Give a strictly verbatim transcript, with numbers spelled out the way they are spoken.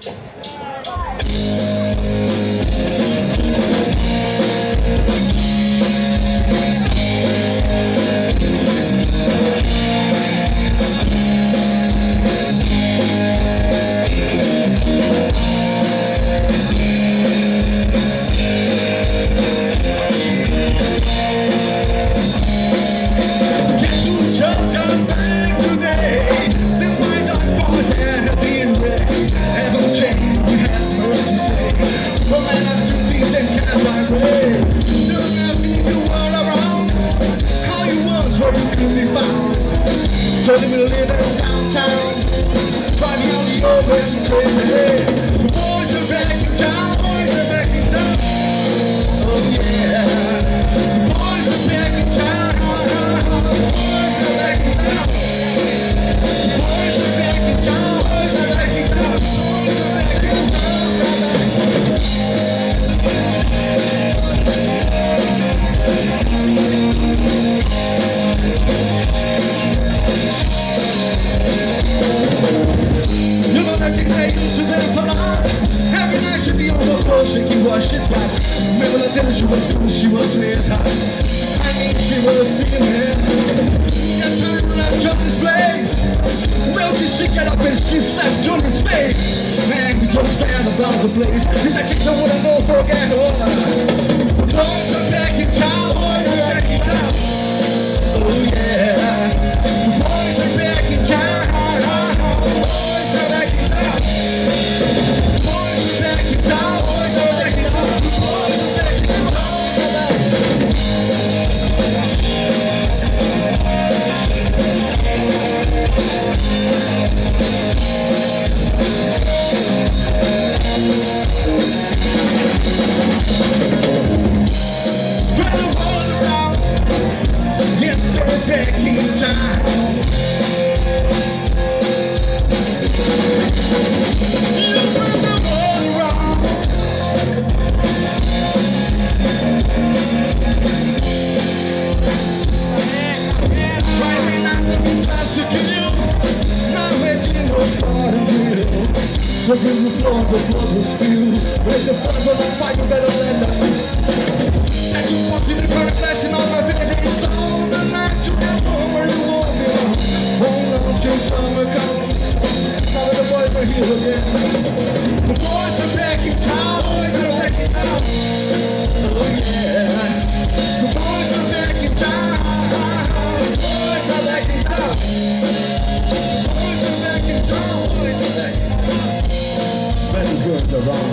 Told me to live in downtown, driving on the open train. The boys are back in town, boys are back in town. Oh yeah, the boys are back in town. Boys are back in town. Boys are back in town. Boys are back in town. Boys are back in every night she'd be on the floor shaking what she got. Remember the day she was cool, she was lit hot. I mean she was singing it. Got turned around Johnny's place. Well she should get up and she slapped Johnny's face. Man, we don't stand about the place. He's like, you know what I know, forget all. Boys are back in town, boys are back in town. Oh yeah, the boys are back in town. Boys are back in town. Boys are back in town. Boys are back in town. Boys are back in town. Spread the world around. Yes, they're back in town. Look in the floor, the blood will spill. There's a fire on the fire, you better let us. And you want to the current blessing on my vanity. It's all the night you never know where you want me. Hold on till summer comes. Now that the boys are here again. The boys are back in town. Boys are back in town. Oh yeah. The boys are back in town. Boys are back in town. Boys are back in town. Boys are back in town. Spread the good around.